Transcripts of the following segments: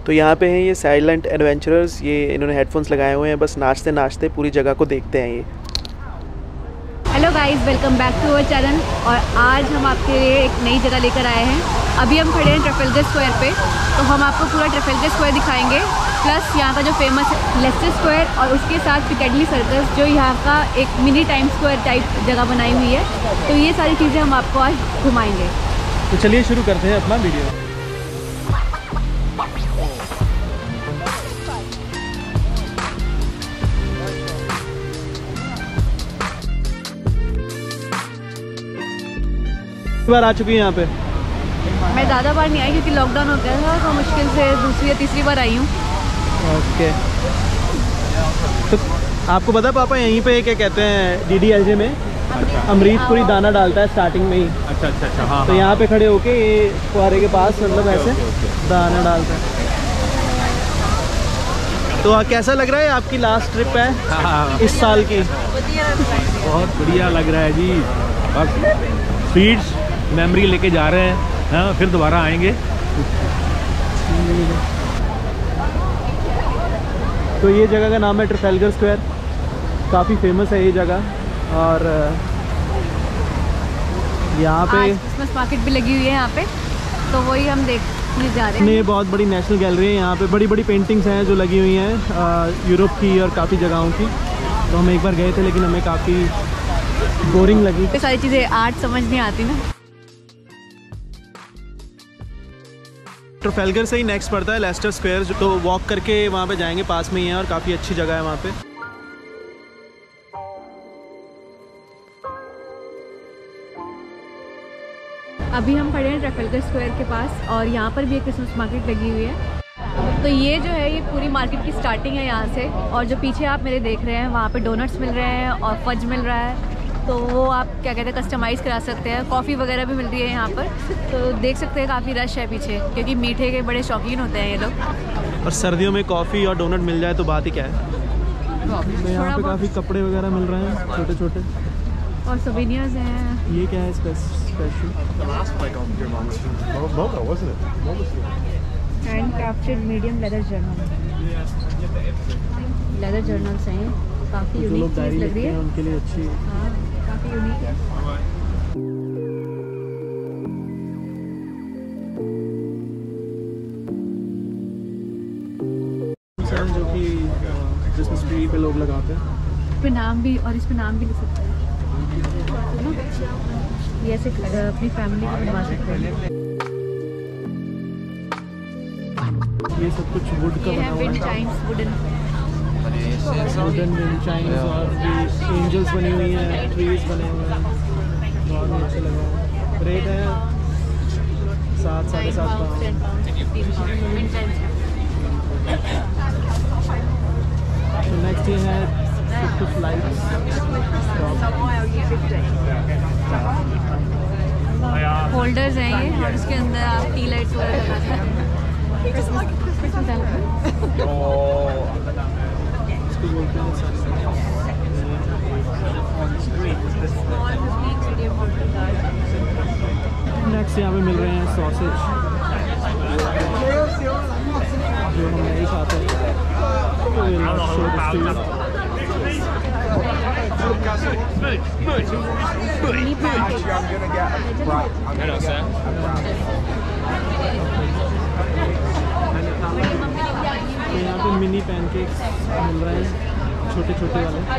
तो यहाँ पे हैं ये साइलेंट एडवेंचरर्स, ये इन्होंने हेडफोन्स लगाए हुए हैं, बस नाचते नाचते पूरी जगह को देखते हैं ये। Hello guys, welcome back to our channel. और आज हम आपके लिए एक नई जगह लेकर आए हैं। अभी हम खड़े हैं ट्रफेलगर स्क्वायर पे, तो हम आपको पूरा ट्रफेलगर स्क्वायर दिखाएंगे, प्लस यहाँ का जो फेमस है लेस्टर स्क्वायर और उसके साथ पिकेडली सर्कस, जो यहाँ का एक मिनी टाइम स्क्वायर टाइप जगह बनाई हुई है। तो ये सारी चीज़ें हम आपको आज घुमाएंगे। तो चलिए शुरू करते हैं अपना वीडियो। बार आ चुकी है यहाँ पे? मैं ज़्यादा बार नहीं आई क्योंकि लॉकडाउन हो गया था, तो मुश्किल से दूसरी या तीसरी बार आई हूँ। ओके। तो आपको पता पापा यहीं पे क्या कहते हैं DDLJ में अमृतपुरी दाना डालता है स्टार्टिंग में ही। अच्छा अच्छा अच्छा, हाँ। तो यहाँ पे खड़े होके ये फुहारे के पास मतलब ऐसे दाना डालता है। तो कैसा लग रहा है? आपकी लास्ट ट्रिप है इस साल की? बहुत बढ़िया लग रहा है जी। बस स्वीट्स मेमोरी लेके जा रहे हैं, हाँ, फिर दोबारा आएंगे। तो ये जगह का नाम है ट्रफेलगर स्क्वायर, काफ़ी फेमस है ये जगह। और यहाँ पे क्रिसमस मार्केट भी लगी हुई है यहाँ पे, तो वही हम देखने जा रहे हैं। ये बहुत बड़ी नेशनल गैलरी है, यहाँ पे बड़ी बड़ी पेंटिंग्स हैं जो लगी हुई हैं यूरोप की और काफ़ी जगहों की। तो हम एक बार गए थे लेकिन हमें काफ़ी बोरिंग लगी। ये सारी चीज़ें आर्ट समझ नहीं आती ना। ट्रफेलगर से ही नेक्स्ट पड़ता है लेस्टर स्क्वायर, तो वॉक करके वहाँ पे जाएंगे, पास में ही है और काफ़ी अच्छी जगह है वहाँ पे। अभी हम खड़े हैं ट्रफेलगर स्क्वायर के पास और यहाँ पर भी एक क्रिसमस मार्केट लगी हुई है। तो ये जो है ये पूरी मार्केट की स्टार्टिंग है यहाँ से, और जो पीछे आप मेरे देख रहे हैं वहाँ पे डोनट्स मिल रहे हैं और फज मिल रहा है। तो वो आप क्या कहते हैं कस्टमाइज़ करा सकते हैं। कॉफ़ी वगैरह भी मिल रही है यहाँ पर, तो देख सकते हैं काफ़ी रश है पीछे, क्योंकि मीठे के बड़े शौकीन होते हैं ये लोग। और सर्दियों में कॉफ़ी और डोनट मिल जाए तो बात ही क्या है। तो यहाँ पे काफ़ी कपड़े वगैरह मिल रहे हैं छोटे छोटे, और सोवेनियर्स हैं। ये क्या है special? Hand crafted medium leather journal, leather journals हैं, काफ़ी यूनिक चीज़ लग रही है उनके लिए अच्छी। हाँ, काफ़ी यूनिक है। जो कि क्रिसमस ट्री पे लोग लगाते हैं। इस पे नाम भी, और इस पे नाम भी लिख सकते हैं, ये ऐसे अपनी फैमिली को बनवा सकते हैं। ये सब कुछ वुड का बना हुआ है, wind chimes, wooden wind chimes, और भी एंजल्स बनी हुई हैं, ट्रीज बने हुए हैं, बहुत ही अच्छे लग रहे हैं। रेट है 7 साढ़े 7 पाउंड। तो नेक्स्ट ये है कुछ लाइट्स, होल्डर्स हैं ये, और उसके अंदर आप टी लाइट्स वगैरह लगा सकते हैं। नेक्स्ट यहाँ पे मिल रहे हैं सॉसेज, जो हम नहीं खाते हैं। यहाँ पे मिनी पैनकेक्स मिल रहे हैं, छोटे छोटे वाले।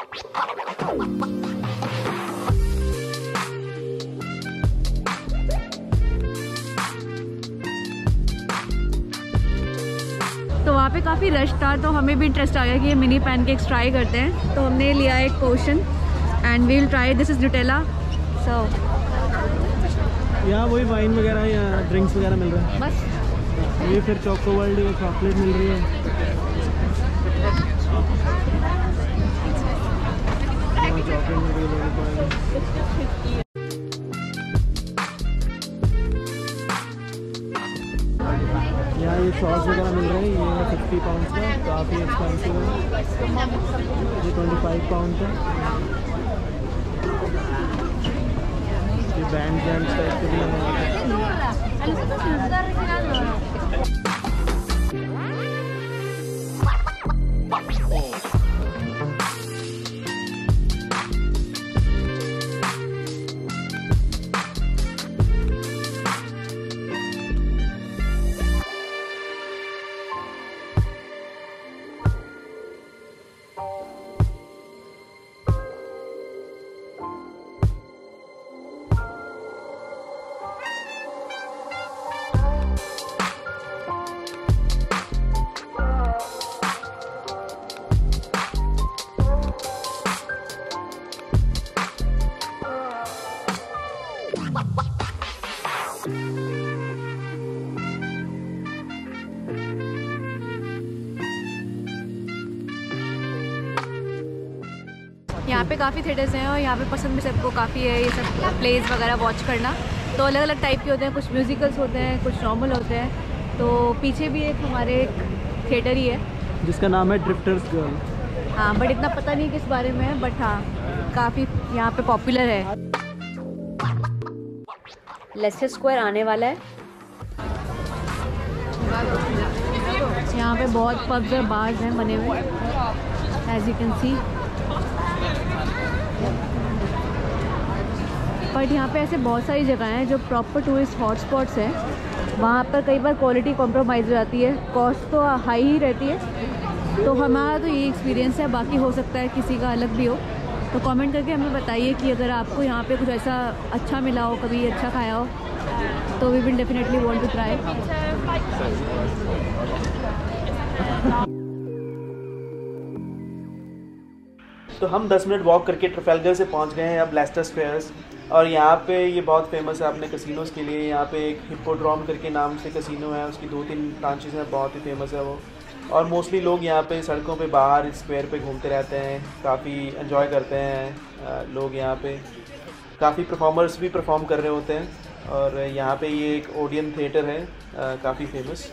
तो वहाँ पे काफ़ी रश था, तो हमें भी इंटरेस्ट आ गया कि ये मिनी पैनकेक्स ट्राई करते हैं। तो हमने लिया एक portion and we will try. This is Nutella. So यहाँ वही वाइन वगैरह या ड्रिंक्स वगैरह मिल रहे हैं बस। ये फिर चोको वर्ल्ड या चॉकलेट मिल रही है। चॉकलेट मिल रही है। यहाँ ये सॉस वगैरह मिल रहे हैं, ये है 50 पाउंड का, काफ़ी एक्सपेंसिव है। ये 25 पाउंड का। ये बैंड टाइप के भी हैं। यहाँ पे काफ़ी थिएटर्स हैं और यहाँ पे पसंद भी सबको काफ़ी है ये सब प्लेज वगैरह वॉच करना। तो अलग अलग टाइप के होते हैं, कुछ म्यूजिकल्स होते हैं, कुछ नॉर्मल होते हैं। तो पीछे भी एक हमारे एक थिएटर ही है जिसका नाम है ड्रिफ्टर्स गर्ल। हाँ, बट इतना पता नहीं किस बारे में है, बट हाँ काफ़ी यहाँ पे पॉपुलर है। लेस्टर स्क्वायर आने वाला है। यहाँ पे बहुत पब्स और बार्स हैं बने हुए, as you can see. But यहाँ पे ऐसे बहुत सारी जगह हैं जो प्रॉपर टूरिस्ट हॉटस्पॉट्स हैं, वहाँ पर कई बार क्वालिटी कॉम्प्रोमाइज़ हो जाती है, कॉस्ट तो हाई ही रहती है। तो हमारा तो ये एक्सपीरियंस है, बाकी हो सकता है किसी का अलग भी हो। तो कमेंट करके हमें बताइए कि अगर आपको यहाँ पे कुछ ऐसा अच्छा मिला हो, कभी अच्छा खाया हो, तो we will definitely want to try. तो हम 10 मिनट वॉक करके ट्रफेलगर से पहुंच गए हैं अब लेस्टर स्क्वायर्स। और यहाँ पे ये बहुत फेमस है अपने कसिनोज़ के लिए। यहाँ पे एक हिप्पोड्रोम करके नाम से कसिनो है, उसकी 2-3 ब्रांचेस हैं, बहुत ही फेमस है वो। और मोस्टली लोग यहाँ पे सड़कों पे बाहर स्क्वायर पे घूमते रहते हैं, काफ़ी एंजॉय करते हैं लोग। यहाँ पे काफ़ी परफॉर्मर्स भी परफॉर्म कर रहे होते हैं। और यहाँ पे ये एक ओडियन थिएटर है काफ़ी फेमस।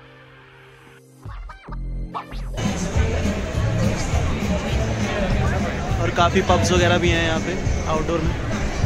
और काफ़ी पब्स वगैरह भी हैं यहाँ पे आउटडोर में।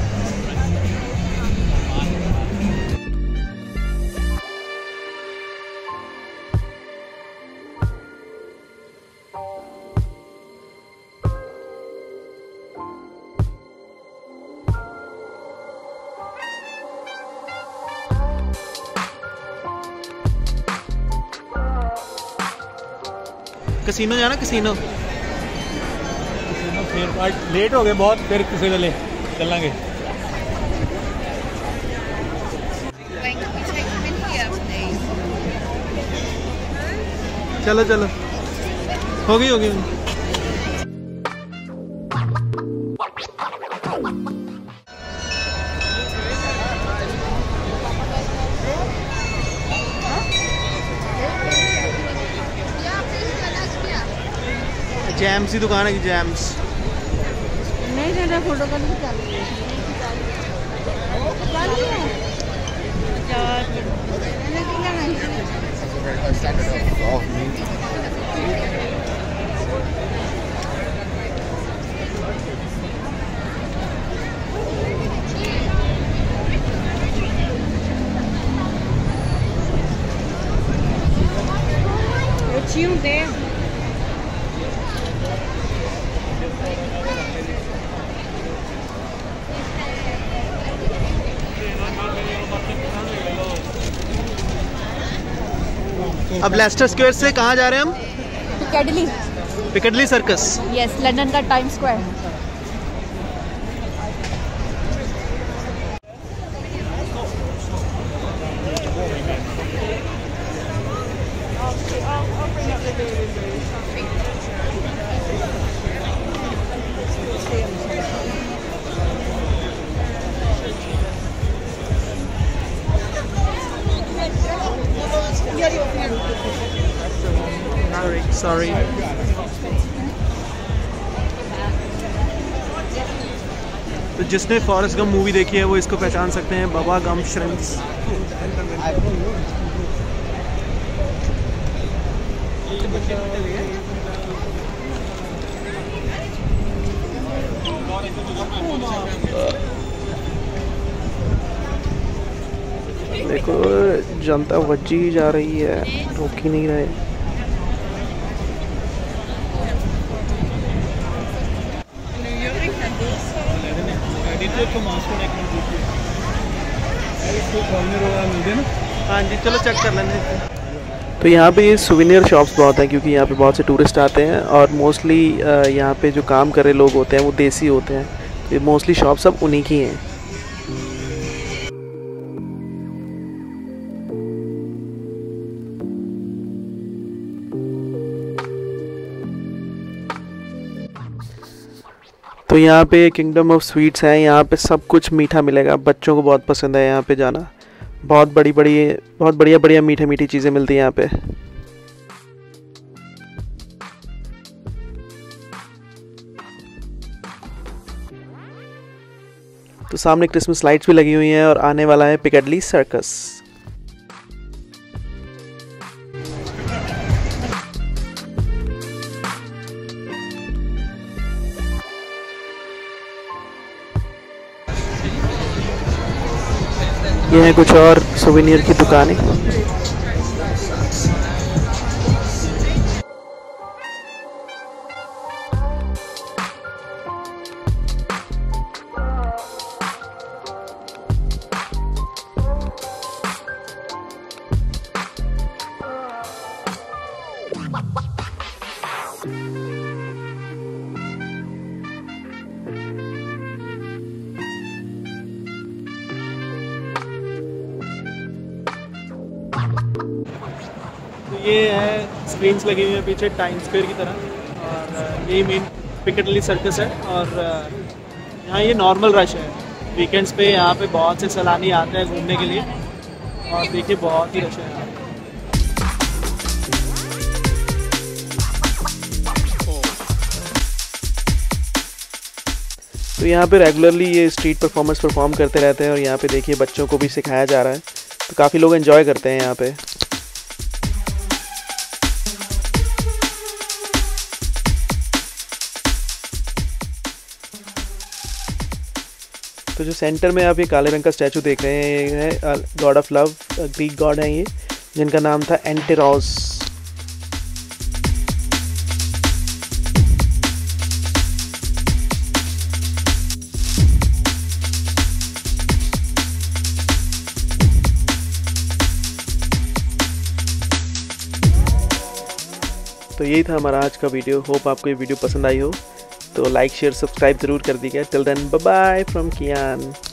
कसिनो जाना, कसिनो लेट हो गए बहुत, फिर किसी वेले चलेंगे। चलो चलो, होगी होगी। जैम्स की दुकान है कि जैम्स नहीं ज़्यादा फोटो का नहीं चाहिए। अब लेस्टर स्क्वायर से कहाँ जा रहे हैं हम? Piccadilly. Piccadilly Circus. Yes, London का टाइम स्क्वायर। Sorry. तो जिसने फॉरेस्ट गम मूवी देखी है वो इसको पहचान सकते हैं, बाबा गम श्रिम्प्स। देखो जनता वज्जी जा रही है, रोक ही नहीं रहे। हाँ जी, चलो चेक कर लेंगे। तो यहाँ पे ये सुवेनियर शॉप्स बहुत हैं, क्योंकि यहाँ पे बहुत से टूरिस्ट आते हैं और मोस्टली यहाँ पे जो काम कर रहे लोग होते हैं वो देसी होते हैं। तो ये मोस्टली शॉप सब उन्हीं की हैं। तो यहाँ पे किंगडम ऑफ स्वीट्स है, यहाँ पे सब कुछ मीठा मिलेगा, बच्चों को बहुत पसंद है यहाँ पे जाना। बहुत बढ़िया मीठी चीज़ें मिलती हैं यहाँ पे। तो सामने क्रिसमस लाइट्स भी लगी हुई हैं और आने वाला है पिकाडिली सर्कस। ये हैं कुछ और सोवेनियर की दुकानें। तो ये है स्क्रीन्स लगी हुई है पीछे टाइम स्क्वायर की तरह, और यही मेन पिकाडिली सर्कस है। और यहाँ ये नॉर्मल रश है, वीकेंड्स पे यहाँ पे बहुत से सैलानी आते हैं घूमने के लिए, और देखिए बहुत ही रश है यहाँ। तो यहाँ पे रेगुलरली ये स्ट्रीट परफॉर्मर्स परफॉर्म करते रहते हैं और यहाँ पे देखिए बच्चों को भी सिखाया जा रहा है, तो काफ़ी लोग एंजॉय करते हैं यहाँ पे। तो जो सेंटर में आप ये काले रंग का स्टैचू देख रहे हैं, ये है god of love, Greek god है ये, जिनका नाम था एंटेरोस। तो यही था हमारा आज का वीडियो। होप आपको ये वीडियो पसंद आई हो, तो लाइक शेयर सब्सक्राइब ज़रूर कर दीजिएगा। Till then bye bye from Kiyan.